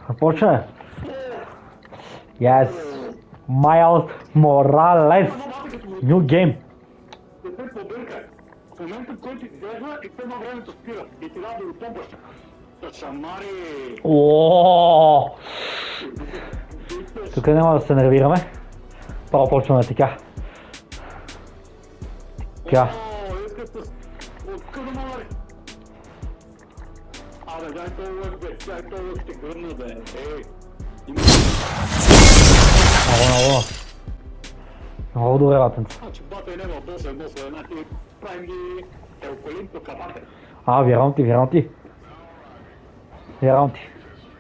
Започва. Yes. Miles Morales. New game. В момента, в който изглежда и едно времето спира и ти дава да го помпаш. Шамари! Ооо! Тук няма да се нервираме. Право почваме така. Така. Откъде мари? Абе, дай този лък, бе, дай този лък ще гърна, бе. Ей! Много. Много добре, батенце. Значи бата е няма доса, значи правим ги елколин по кабате. Вярвам ти. Вярвам ти.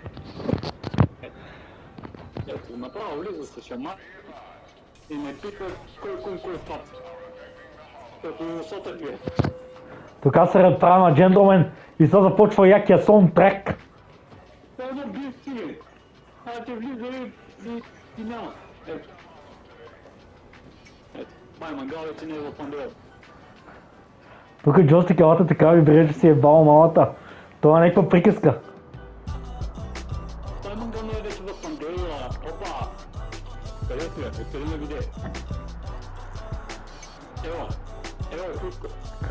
Ето, направо влиза с шамар и ме пита кой път. Като сота ти е. Тук се правим джентлмен и сега започва якия саундтрек. Това е едно бил стиген. Ти влиза и няма. Ето. Май мангал ти не е в пандел. Тук джойстик елата така ви бреже, че си е бал малата. Това е някаква приказка. Той мангал не е вече в пандела. Опа! Къде си бе? Къде ме виде? Ева! Криско!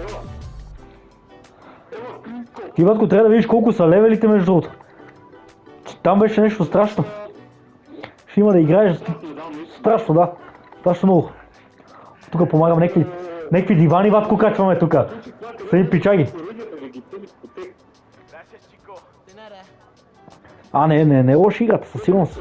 Ева, Криско! Ти, батко, трябва да видиш колко са левелите между другото. Там беше нещо страшно. Ще има да играеш страшно, да. Страшно много. Тук помагам някакви дивани, батко, качваме тук. Съди пичаги. Не е лоша играта, със сигурност.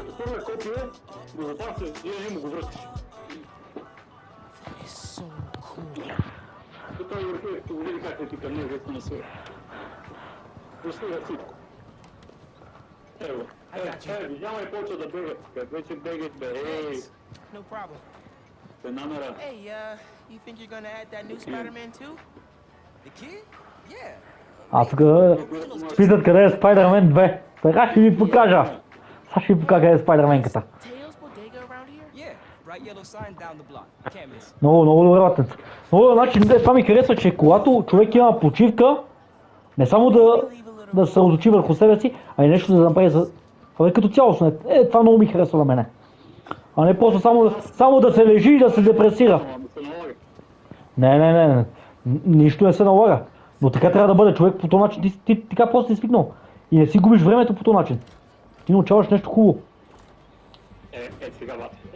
Няма и почва да бегат. Вече бегат, бе. Ей! No problem. Намера. Hey, you think you're gonna add that new Spider-Man too? The kid? Yeah. Тук питат къде е Spider-Man 2. Сега ще ви покажа. Сега ще ви покажа къде е Spider-Man-ката. Tails bodega around here? Yeah, bright yellow sign down the block. Can't miss. Много добре, батенце. Значи, това ми харесва, че когато човек има почивка, не само да се разучи върху себе си, а и нещо да направи за... като цялостно. Това много ми харесва на мене. А не просто само да се лежи и да се депресира. Не. Нищо не се налага. Но така трябва да бъде човек по този начин. Ти така просто си свикнал. И не си губиш времето по този начин. Ти научаваш нещо хубаво. Сега,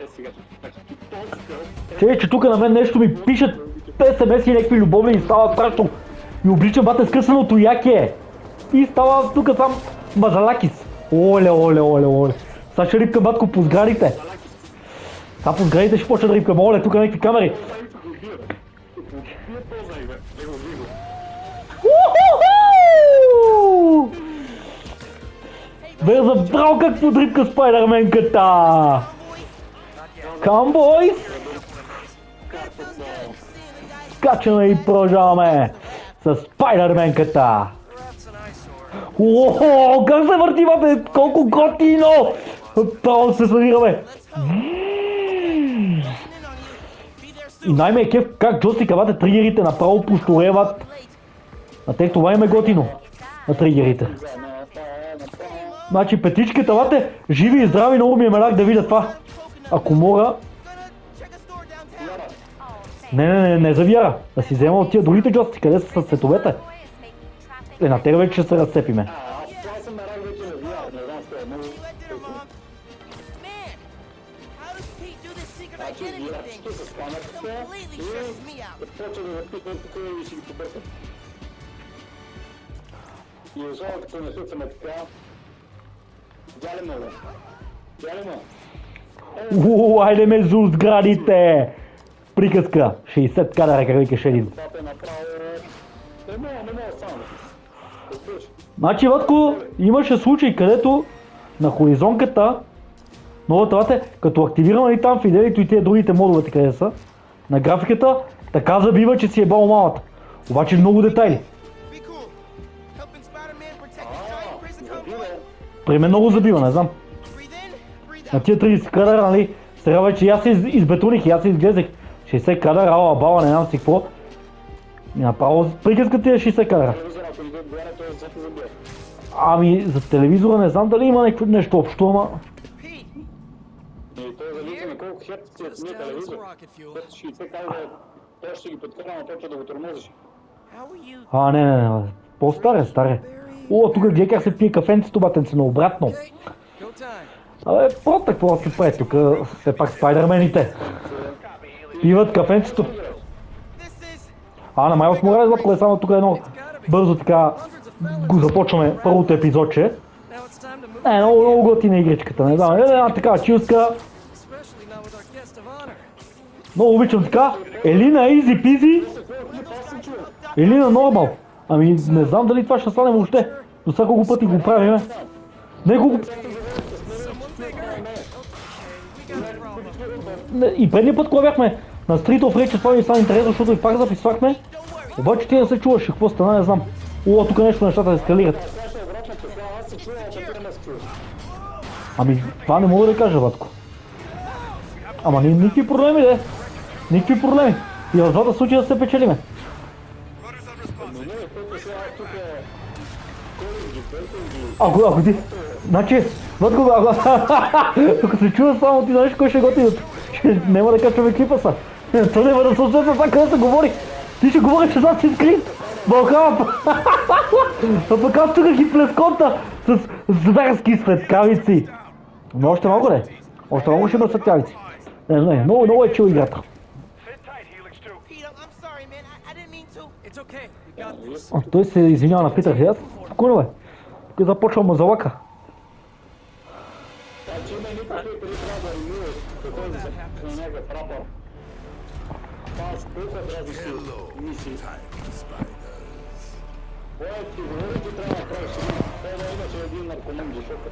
Че тук на мен нещо ми пишат СМС и някакви любовни и става страшно. И обличам бате скъсаното яке. И става тук сам мазалакис. Оле. Сега ще рипка, батко, по сградите. Сега по сградите ще почна да рипкам. Оле, тук някакви камери. Бе забрал как подрипка Спайдерменката! Come boys! Скачаме и продължаваме с Спайдерменката! Ооо, как се върти, бате! Колко готино! Право се събираме! И най-ме е кеф как джойстика, бате, тригерите направо поштореват. А те това им е готино на тригерите. Значи петичката, бате, живи и здрави, много ми е мелак да видя това. Ако мога... Не за вяра. Да си взема от тия другите джойстици, къде са с цветовете. На тега вече ще се разцепиме. И особено като не слушаме така, дялимо. Айде ме зу сградите! Приказка. 60 кадъра, как викаш един. Значи, Ватко, имаше случай, където на хоризонката, новата вате, като активираме там фиделито и тия другите модовете къде са, на графиката, така забива, че си е бал малата. Обаче много детайли. При мен много забива, не знам. На тия 30 кадъра, нали, сега вече аз се избетоних и аз се изглезех. 60 кадъра, ала бала, не знам си какво. И направо приказка тия 60 кадъра. Ами за телевизора не знам дали има нещо общо, ама... Pete, И той зависи на колко херц ти е just ния телевизор. rocket fuel. 60 казва, той ще ги подкрема, той ще да го тормозиш. How are you? Не. По-старе, старе. О, тук гледай как се пие кафенцето, батенце, наобратно. Okay, go time. Абе, просто какво се прави тук, все пак спайдермените. Пиват кафенцето. This is... На Майлс Моралес, батко, е само тук едно бързо така го започваме първото епизодче. Now it's time to move, Много готина игричката, не знам, една такава чилска. especially now with our guest of honor. Много обичам така. Елина Изи Пизи. Елина Нормал. Ами не знам дали това ще стане въобще. До сега колко пъти го правиме. Неколко... И предния път, когато бяхме на Street of Rage, това ми стана интересно, защото и пак записвахме. Обаче ти не се чуваш какво стана, не знам. Тук нещо нещата ескалират. Ами това не мога да кажа, батко. Ама никакви проблеми, де. Никакви проблеми. И в двата случая да се печелиме. Ако ти... Значи, батко, тук се чува само ти знаеш кой ще готи. Няма да качваме клипа са. То няма да се усетва това, къде се говори. Ти ще говориш, че зад си скрит. Бълхап! А пък аз тук ги плескота с зверски светкавици. Но още малко не. Още малко ще има светкавици. Не, много е чил играта. Pete, I'm sorry, man. I didn't mean to. It's okay. We got this. Той се извинява на Питър Хейс. Спокойно бе. Тук започва мазалака. Значи има никакви пари трябва да реминеш, какво е за някакъв рапър. Аз колко трябва си мисии. Кой ти говори, че трябва да правиш един, той да имаше един наркоман, защото.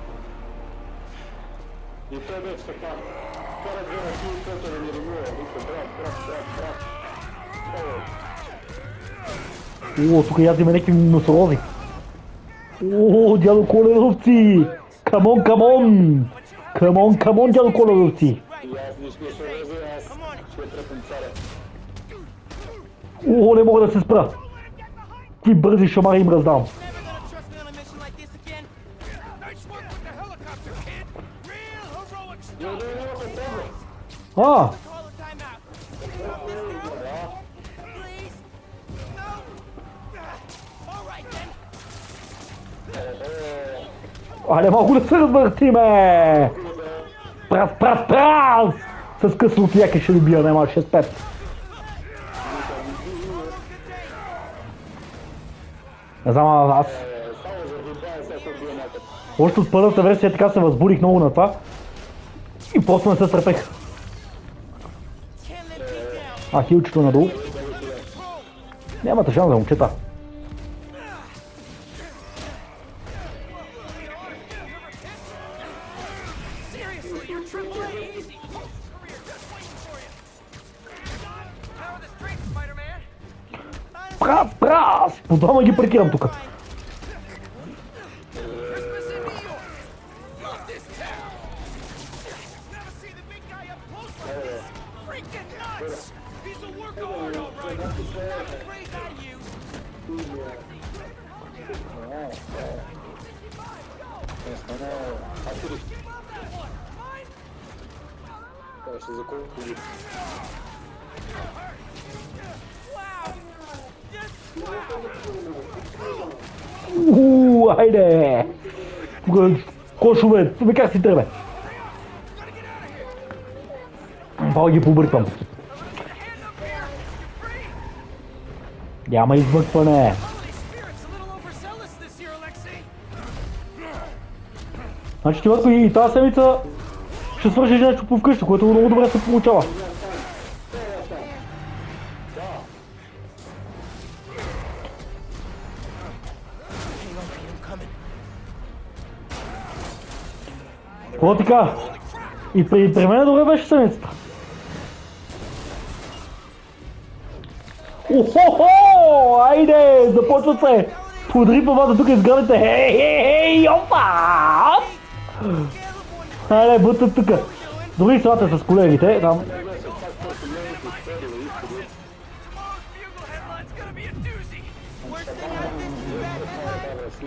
И той беше така. Той разбира си, който да ни ремува, вика брат. Тук ядиме някакви носорози. Дядо Коледовци! Камон! Камон, дядо Коледовци! И аз нищо ще резе, аз ще тръпам царя. Не мога да се спра. Ти бързи шамари им раздавам. Never gonna trust me on a mission like this again. Nice work with the helicopter, kid. Real heroic stuff. А, Call a timeout. Please. No. All right then. але малко да се развъртиме! Прав! С късно яки ще ли бия, няма 6-5. Не знам, аз... Още от първата версия така се възбудих много на това. И просто не се стърпех. Can't let Pete down. Хилчето надолу. Нямате шанс, момчета. Seriously, you're triple A. Easy. Career just waiting for you. Power the strength, Spider-Man. Прав! По двама ги паркирам тук. Christmas in New York. Love this town. Never see the big guy up close like this. Freaking nuts. He's a workaholic, all right. Not the phrase I use. Това ще за колко ги. Хайде! Кошове, как си тръбе? Това ги побърквам. Няма измъкване. Значи ти върху и тази седмица ще свършиш нещо по вкъщи, което много добре се получава. Какво така? И при мен добре беше седмицата. Охо-хо! Айде! Започва се! Подри бабата тук изградите! Хей! Опа! Айде, бутат тук! Дори слата с колегите, там.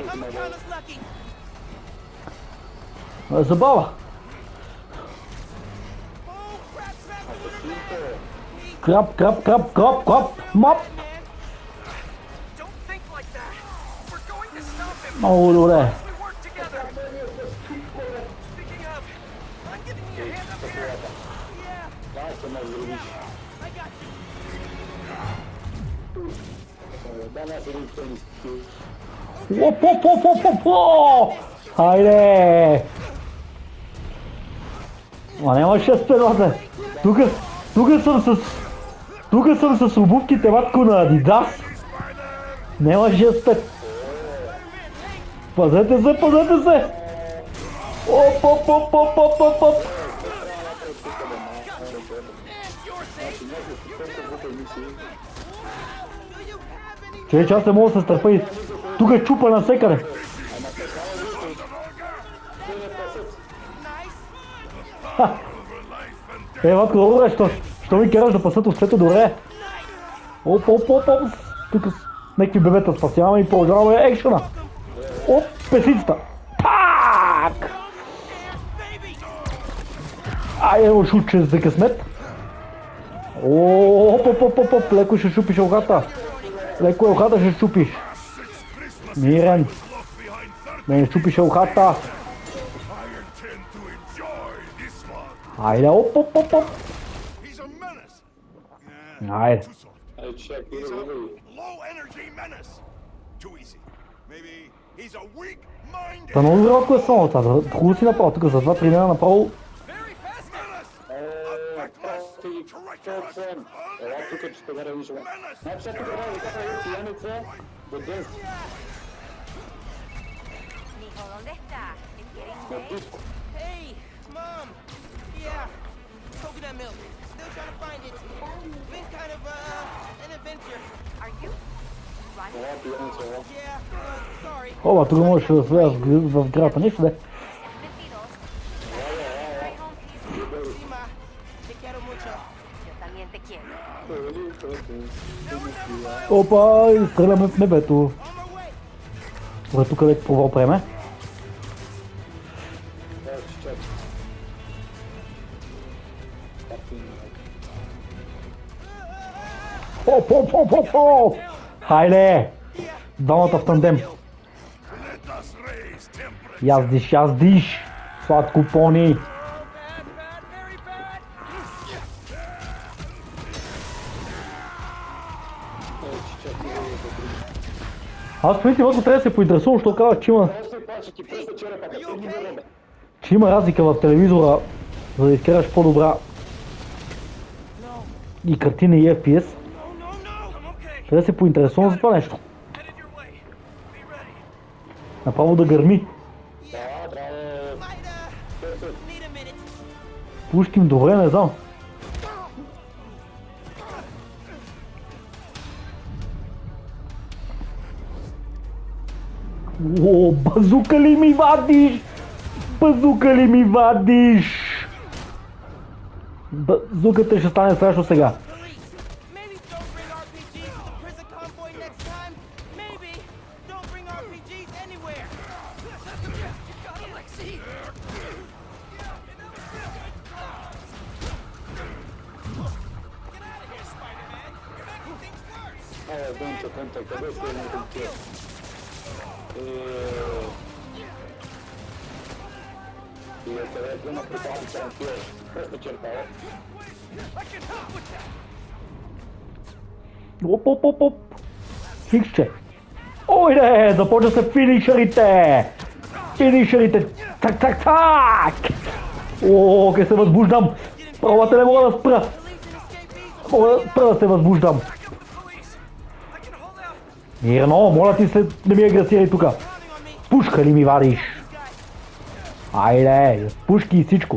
I'm kind of lucky. Забава. Oh, crap, crap, Крап. Мап. man. Don't think like that. We're going to stop him. Много добре. We work together. Speaking of, I'm giving you a hand up here. Yeah, Да, се ме взривиш. I got you. Да, аз един тенис. Оп. Хайде. Ма няма 6 пената. Тук съм с обувките матко на Адидас. Няма 6-5. Пазете се. Оп. Do you have any Че аз не мога да се стърпа и тук е чупа навсекъде. nice? Матко, добре, що ми караш да пасат овцето добре? Оп. Тук с някакви бебета спасяваме и продължаваме екшена. Оп, песицата. Пак! Айде, шутче за късмет. Оп, леко ще шупиш ухата. Леко ухата ще шупиш. Мирен. Не шупиш ухата. Айде, оп. He's a menace. Айде. Too soft. Ай, чак, He's a иди. low energy menace. Too easy. Maybe he's a weak minded. Та много добре, ако е само това. Хубаво си направо тук за 2-3 дена направо. Very fast. Ела тук, че ще да равниш. Значи сега тук трябва да кажа един пияница до ден Mijo, ¿dónde está? ¿Es getting на late? диско. Hey, Mom. Yeah, coconut milk. Still trying to find it. Been kind of an adventure. Are you? Right? Ела пияница, ела. Yeah, sorry. Оба, тук можеш да влезеш в грата, нищо де. 22. Stay home, please. Sí, ma. Te quiero mucho. Yo también te quiero. Опа, изстреляме в небето. On my way. Добре, тук леко провал преме. Чак. Оп. Хайде! Двамата в тандем. Let us raise temperature. Яздиш. Сладко пони. Bad, very bad. Аз в принцип трябва да се поинтересувам, защото казах, Още паче ти пръста черепата. Ти ги бе. че има разлика в телевизора, за да изкараш по-добра и картина и FPS. No, I'm okay. Трябва да се поинтересувам за това нещо. Headed your way. Be ready. Направо да гърми. Да, трябва Might, need a minute. Пушким добре, не знам. О, базука ли ми вадиш? Базуката ще стане страшно сега. Police, maybe don't bring RPGs to the prison convoy next time. Maybe don't bring RPGs anywhere. That's the best you got, Alexei. Get out of here, Spider-Man. You're making things worse. Ай, дънче, къде си е на тия? И да се везе на припадите на тия. Пръста черпава. I can help with that. Оп. Хиксче. Ойде, започва се финишерите. Так. О, къде се възбуждам. Правата не мога да спра. Мога да спра да се възбуждам. Pick up the police. I can hold out. Мирно, моля ти се, не ми агресирай тука. Counting on me. Пушка ли ми вадиш? Guys, Айде, пушки и всичко.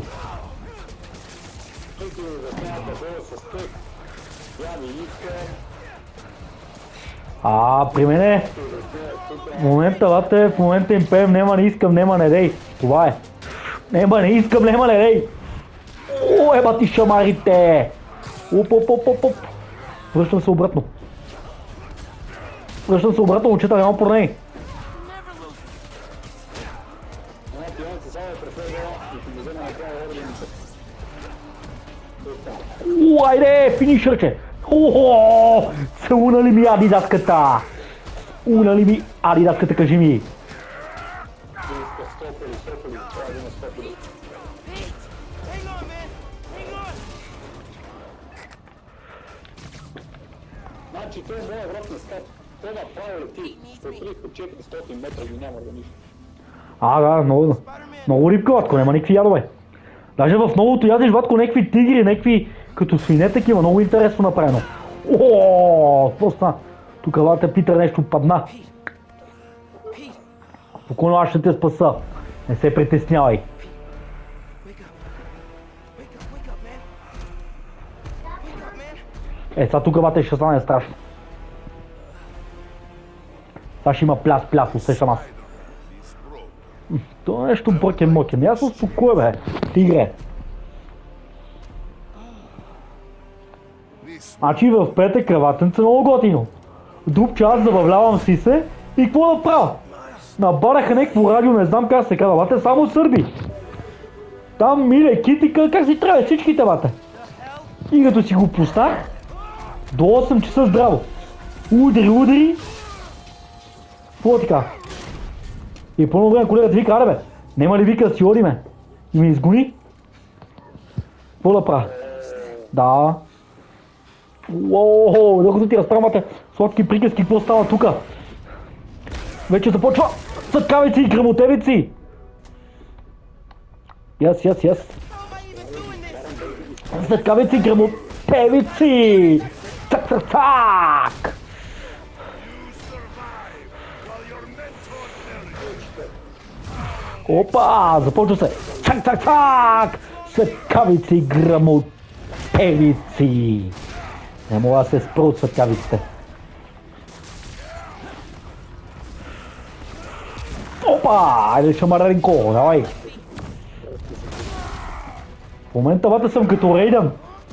Тук заснявате долу с тък. Я не иска. При мене, в момента им пеем, нема не искам, нема не дей. Това е. Нема не искам, нема не дей. О, еба ти шамарите. Оп. Връщам се обратно, момчета, няма проблеми. never lose Айде, финишърче! О, целуна ли ми адидаската? Уна ли ми адидаската, кажи ми? Стопили, трябва да има стопили. Hang on, man. Hang on. Значи той е моя врат на скат. Той направо лети. Отрих от 400 метра и няма да нищо. Да, много рибка, батко, няма никакви ядове. Даже в новото ядеш, батко, някакви тигри, някакви като свине такива, много интересно направено. О, какво стана? Тук вата Питър нещо падна. Спокойно, аз ще те спаса. Не се притеснявай. Wake up. Wake up, man. Wake up, man. Сега тук вата ще стане страшно. Сега ще има пляс, усещам аз. Това е нещо бръкен-мокен. Аз съм спокоен, бе. Тигре. Значи в петък краватенце много готино. Друг час забавлявам си се и какво да правя? Набараха някакво радио, не знам как се казва, бате, само сърби. Там Миле, Китика, как си трябва всичките, бате. И като си го пуснах, до 8 часа здраво. Удари. Какво така? И по-ново време колегата вика, аре бе, нема ли вика да си одиме? И ме изгони. Какво да правя? Да. Уоу, докато ти разправяте сладки приказки, какво става тука? Вече започва съткавици и грамотевици. Yes. How am I even doing this? Съткавици и грамотевици. Цак. Опа, започва се. Цак. Съткавици и грамотевици. Не мога да се спра от съткавиците. Опа, айде шамаренко, давай. В момента бата съм като Рейдън.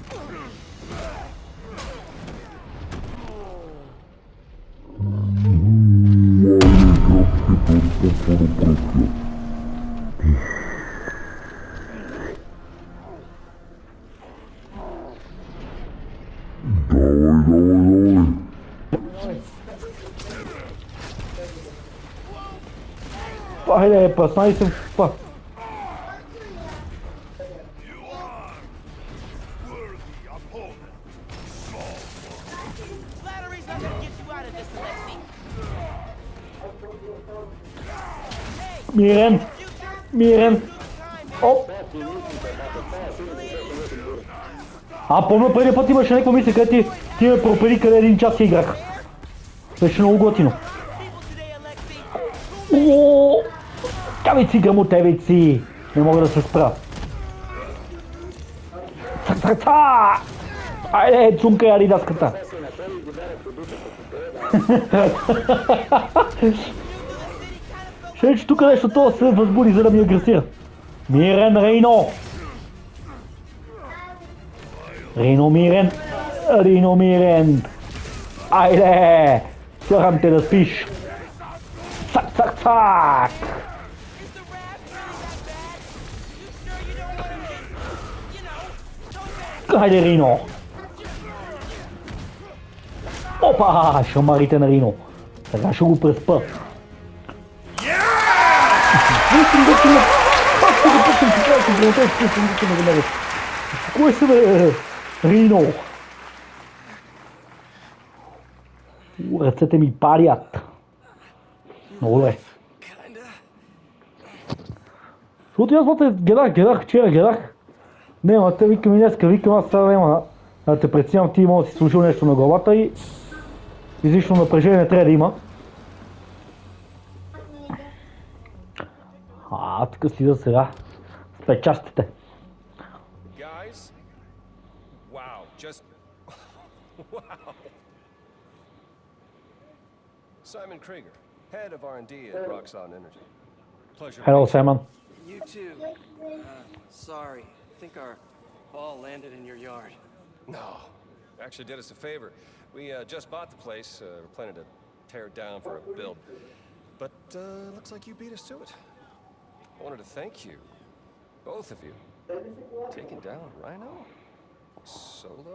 Айде, паснай се в... Flattery's not gonna get you out of this, Alexei. Мирен. Оп. Помня преди път имаше някаква мисля, къде ти ме пропили къде един час си играх. Беше много готино. Ооо! Кавици, грамотевици! Не мога да се спра. Цак! Айде, цунка я ридаската. Ще рече тук нещо това се възбуди, за да ми агресира. Мирен, Рейно! Рейно Мирен! Айде! Сърам те да спиш! Цак! Хайде, Рино! Опа! Шамарите на Рино! Сега ще го преспа. Кой се бе? Рино! Ръцете ми парят. Много добре. Защото аз гледах вчера. Не, те викам и днеска, викам аз сега няма да те преценявам, ти има да си служил нещо на главата и излишно напрежение трябва да има. Тук си за сега с печастите. Guys? Wow, just... wow. Simon Krieger, head of R&D at Roxxon Energy. Pleasure. Hello, Simon. You too. Sorry. I think our ball landed in your yard. No, actually did us a favor. We just bought the place. We're planning to tear it down for a build. But looks like you beat us to it. I wanted to thank you, both of you, taking down Rhino. Solo?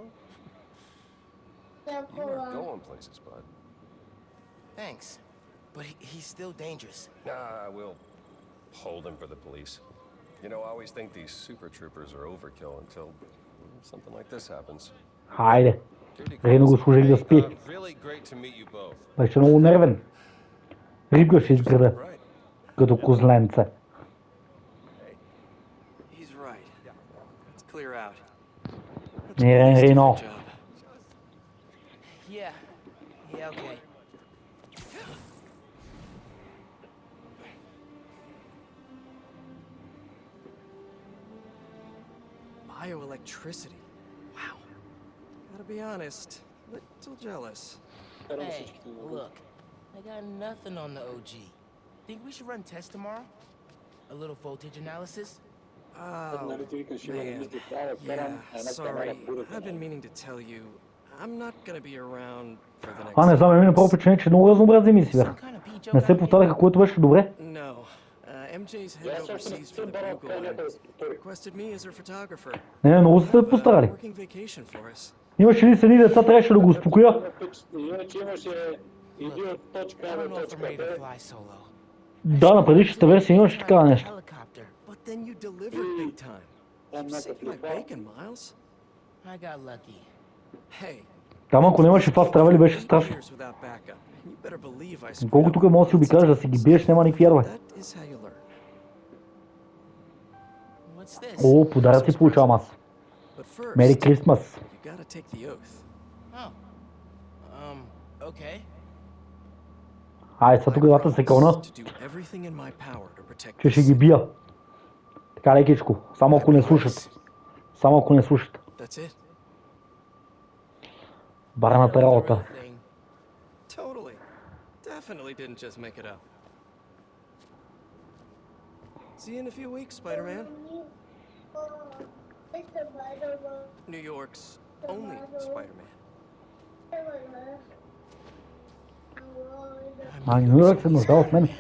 You are going places, bud. Thanks. But he's still dangerous. Nah, we'll hold him for the police. You know, I always think these super troopers are overkill until something like this happens. Хайде. Рено го служих да спи. Really great to meet you both. Беше много нервен. Ригаше из града. Right. Като козленце. He's right. Let's clear out. Нервен Рено. Yeah. Yeah, okay. Bioelectricity. Wow. Gotta be honest, little jealous. Hey, look. I got nothing on the OG. Think we should run tests tomorrow? A little voltage analysis? Oh, man. Yeah, sorry. I've been meaning to tell you, I'm not gonna be around for the next... Не знам, ми направо впечатление, че много разнообразни мисии бяха. Some kind of peach Не се повтаряха, което беше добре. No. MJ's headed overseas for the Bugle and requested me as her photographer. Не, много са се постарали. Working vacation for us. Имаше ли сини деца, трябваше да го успокоя. Иначе имаше един от точка I А don't до know if I'm точка ready to Б. fly solo. Да, на предишната версия имаше такава нещо. Helicopter. But then you delivered big time. Там You някакъв saved my липа. bacon, Miles. I got lucky. Hey. Там ако нямаше фаст тревели беше страшно. Years without backup. You better believe I screwed Колко up. тук може да си обикаляш, да си ги биеш, няма никакви ярове. That is how you learn. What's this? О, подаръци получавам аз. But first, Мери Кристмас. you gotta take the oath. Oh. Okay. Ай, сега тук двата се кълна, To do everything in my power to protect че ще this ги бия. Така лекичко, само ако не слушат. Само ако не слушат. That's it. Барната работа. Thing. Totally. Definitely didn't just make it up. See you in a few weeks, Spider-Man. New York's only Spider-Man. А, Ню Йорк се нуждае от мен.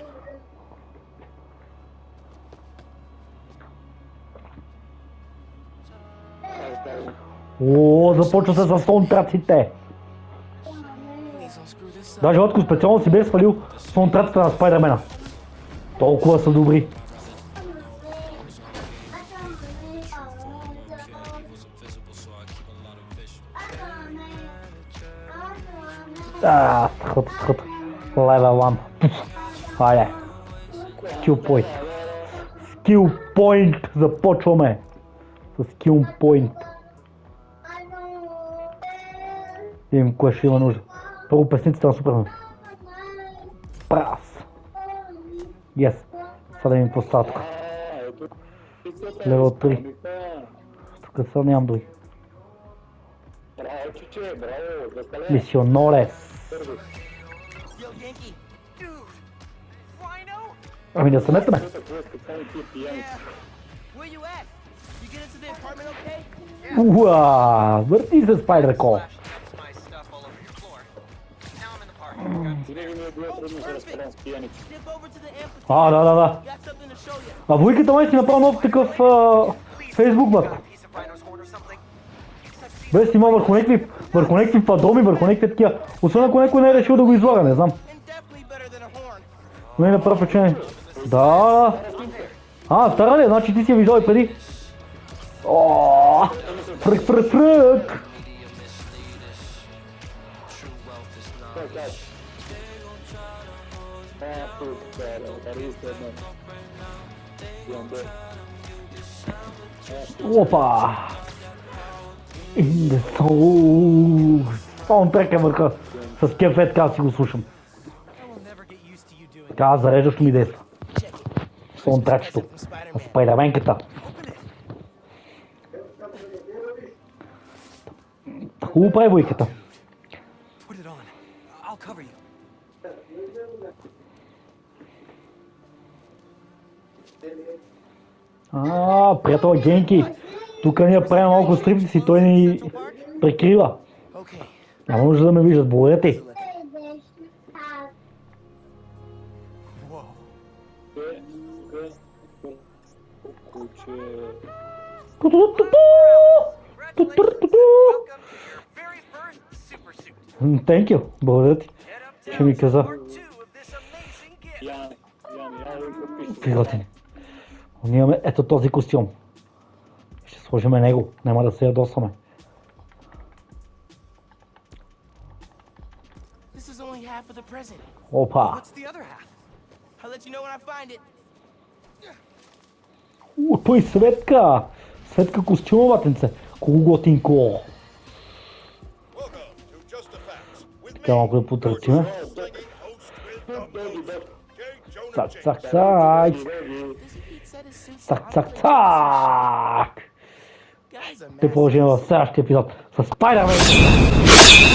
О, започва се с саундтраците. Please don't screw this up. Даже Отко специално си бе свалил саундтраците на Спайдермена. Толкова са добри. Сход. Level 1. Хайде. Skill point. Skill point. Започваме. С skill point. Видим кое ще има нужда. Първо песницата на Супермен. Прас. Yes. Сега да видим какво става тук. Левел 3. Тук сега нямам други. Браво, чиче, браво, заставляй. Мисионорес. Yo, Yankee. Dude! Rhino? Ами да се метаме. Какво е специално тия пияници? Where you at? You get into the apartment okay? Уа, върти се Спайдер Кол. My stuff all over your floor. Now I'm in the park. Винаги ми е било трудно да разпределям с пияници. Dip over to the amphitheater. Да. Got something to show you. А войката май си направил нов такъв Фейсбук бат. Piece of Rhino's horn or something? Бе снима върху някакви падроми, върху някакви такива. Освен ако някой не е решил да го излага, не знам. And definitely better than a horn. Но не направи впечатление. Да. А, стара ли? Значи ти си я виждал и преди. О, фрък. Опа. In the soul. Саундтрека върха. С кефет, как си го слушам. I will never get used to you doing Така зареждащо ми действа. Check it. Саундтрачето. From Spider-Man. Спайдерменката. Open it. Хубаво прави войката. Put it on. I'll cover you. Приятел Генки. Тук ние правим малко стриптиси, той ни прикрива. Okay. Няма нужда да ме виждат, благодаря ти. Куче. Ту-ту-ту-ту! Ту-ту-ту-ту! Thank you, благодаря ти. Ще ми каза. Я пише. Какви готини. Ние имаме ето този костюм. Ще сложим него, няма да се ядосваме. This is only half of the present. Опа! What's the other half? I'll let you know when I find it. Той Светка! Светка костюма, батенце. Колко готинко! Welcome to Just the Facts. With Така малко да потърчиме. Цак, цак, цак! Doesn't Pete said his suit's Цак, out цак, of the- цак! Guy's a Ще mess. продължим в следващия епизод с Spider-Man!